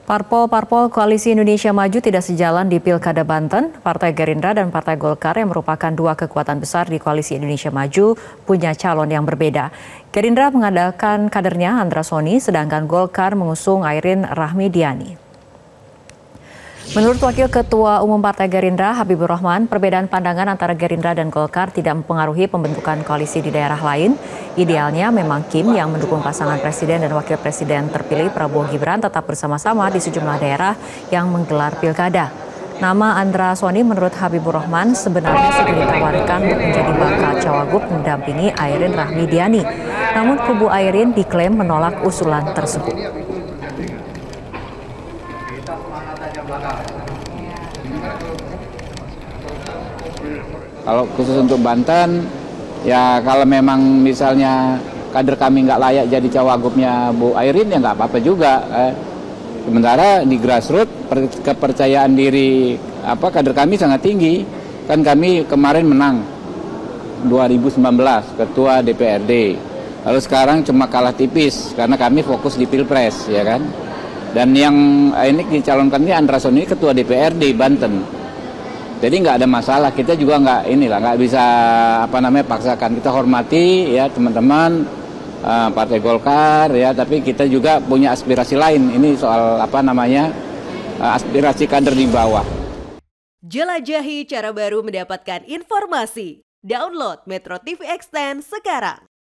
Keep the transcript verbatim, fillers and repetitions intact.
Parpol-parpol Koalisi Indonesia Maju tidak sejalan di Pilkada Banten. Partai Gerindra dan Partai Golkar yang merupakan dua kekuatan besar di Koalisi Indonesia Maju punya calon yang berbeda. Gerindra mengadakan kadernya Andra Soni, sedangkan Golkar mengusung Airin Rahmidiani. Menurut Wakil Ketua Umum Partai Gerindra, Habibur Rahman, perbedaan pandangan antara Gerindra dan Golkar tidak mempengaruhi pembentukan koalisi di daerah lain. Idealnya memang Kim yang mendukung pasangan Presiden dan Wakil Presiden terpilih Prabowo Gibran tetap bersama-sama di sejumlah daerah yang menggelar pilkada. Nama Andra Soni menurut Habibur Rahman sebenarnya sudah ditawarkan untuk menjadi bakal cawagup mendampingi Airin Rahmidiani. Namun kubu Airin diklaim menolak usulan tersebut. Kalau khusus untuk Banten, ya kalau memang misalnya kader kami nggak layak jadi cawagupnya Bu Airin, ya nggak apa-apa juga. Eh. Sementara di grassroots kepercayaan diri apa kader kami sangat tinggi. Kan kami kemarin menang dua ribu sembilan belas ketua D P R D. Lalu sekarang cuma kalah tipis karena kami fokus di Pilpres, ya kan. Dan yang ini dicalonkan ini Andra Soni ketua D P R D Banten. Jadi nggak ada masalah, kita juga nggak inilah nggak bisa apa namanya paksakan. Kita hormati ya teman-teman uh, Partai Golkar ya, tapi kita juga punya aspirasi lain. Ini soal apa namanya uh, aspirasi kader di bawah. Jelajahi cara baru mendapatkan informasi. Download Metro T V Extend sekarang.